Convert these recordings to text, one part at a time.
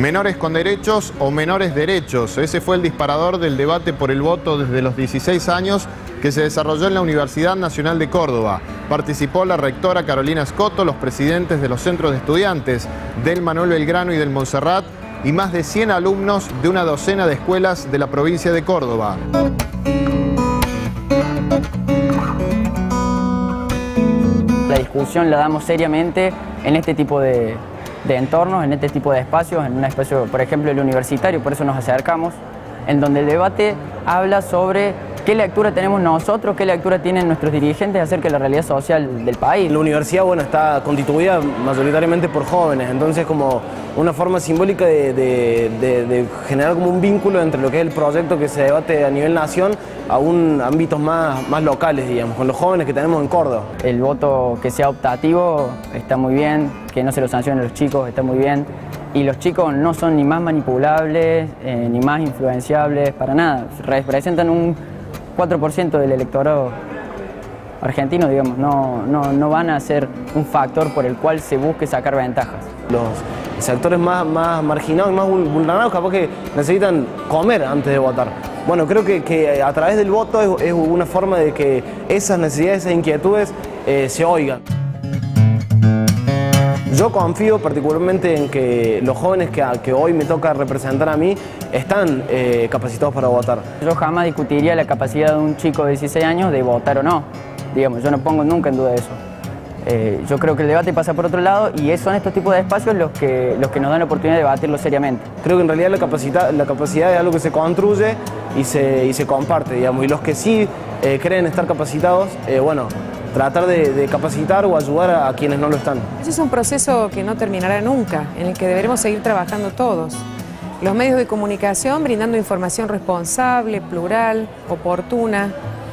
Menores con derechos o menores derechos. Ese fue el disparador del debate por el voto desde los 16 años que se desarrolló en la Universidad Nacional de Córdoba. Participó la rectora Carolina Scotto, los presidentes de los centros de estudiantes del Manuel Belgrano y del Montserrat y más de 100 alumnos de una docena de escuelas de la provincia de Córdoba. La discusión la damos seriamente en este tipo de entornos, en este tipo de espacios, en un espacio, por ejemplo, el universitario, por eso nos acercamos, en donde el debate habla sobre qué lectura tenemos nosotros, qué lectura tienen nuestros dirigentes acerca de la realidad social del país. La universidad, bueno, está constituida mayoritariamente por jóvenes, entonces como una forma simbólica de generar como un vínculo entre lo que es el proyecto que se debate a nivel nación a ámbitos más locales, digamos, con los jóvenes que tenemos en Córdoba. El voto que sea optativo está muy bien, que no se lo sancionen a los chicos está muy bien, y los chicos no son ni más manipulables, ni más influenciables, para nada. Representan un 4% del electorado argentino, digamos, no van a ser un factor por el cual se busque sacar ventajas. Los sectores más marginados y más vulnerados capaz que necesitan comer antes de votar. Bueno, creo que a través del voto es una forma de que esas necesidades, esas inquietudes se oigan. Yo confío particularmente en que los jóvenes que hoy me toca representar a mí están capacitados para votar. Yo jamás discutiría la capacidad de un chico de 16 años de votar o no. Digamos, yo no pongo nunca en duda eso. Yo creo que el debate pasa por otro lado y son estos tipos de espacios los que nos dan la oportunidad de debatirlo seriamente. Creo que en realidad la capacidad es algo que se construye y se comparte, digamos, y los que sí creen estar capacitados, bueno, tratar de capacitar o ayudar a quienes no lo están. Ese es un proceso que no terminará nunca, en el que deberemos seguir trabajando todos. Los medios de comunicación brindando información responsable, plural, oportuna,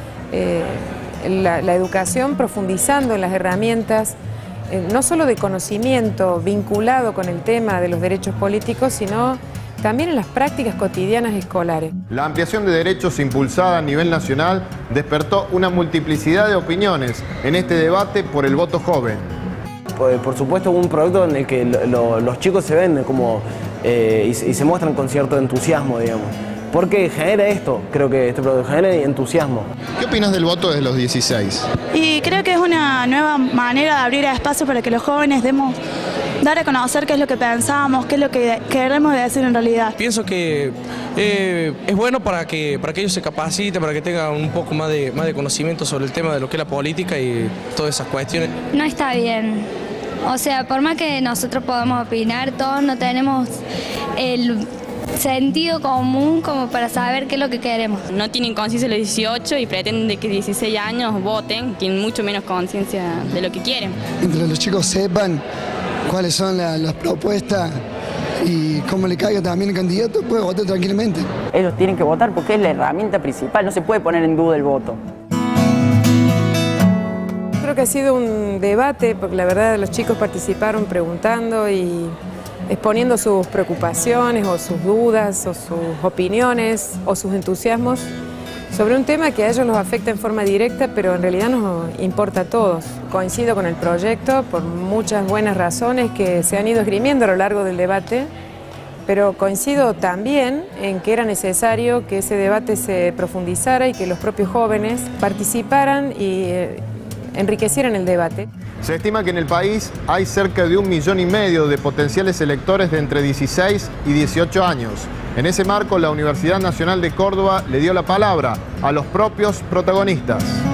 la educación profundizando en las herramientas, no solo de conocimiento vinculado con el tema de los derechos políticos, sino también en las prácticas cotidianas escolares. La ampliación de derechos impulsada a nivel nacional despertó una multiplicidad de opiniones en este debate por el voto joven. Por supuesto, un proyecto en el que los chicos se ven como, y se muestran con cierto entusiasmo, digamos. Porque genera esto, creo que este producto genera entusiasmo. ¿Qué opinas del voto desde los 16? Y creo que es una nueva manera de abrir espacio para que los jóvenes dar a conocer qué es lo que pensamos, qué es lo que queremos decir en realidad. Pienso que es bueno para que ellos se capaciten, para que tengan un poco más de conocimiento sobre el tema de lo que es la política y todas esas cuestiones. No está bien. O sea, por más que nosotros podamos opinar, todos no tenemos el sentido común como para saber qué es lo que queremos. No tienen conciencia de los 18 y pretenden que 16 años voten, tienen mucho menos conciencia de lo que quieren. Mientras los chicos sepan cuáles son las propuestas y cómo le caiga también el candidato, puede votar tranquilamente. Ellos tienen que votar porque es la herramienta principal, no se puede poner en duda el voto. Creo que ha sido un debate, porque la verdad los chicos participaron preguntando y exponiendo sus preocupaciones o sus dudas o sus opiniones o sus entusiasmos sobre un tema que a ellos los afecta en forma directa, pero en realidad nos importa a todos. Coincido con el proyecto por muchas buenas razones que se han ido esgrimiendo a lo largo del debate, pero coincido también en que era necesario que ese debate se profundizara y que los propios jóvenes participaran y enriquecieran el debate. Se estima que en el país hay cerca de 1,5 millones de potenciales electores de entre 16 y 18 años. En ese marco, la Universidad Nacional de Córdoba le dio la palabra a los propios protagonistas.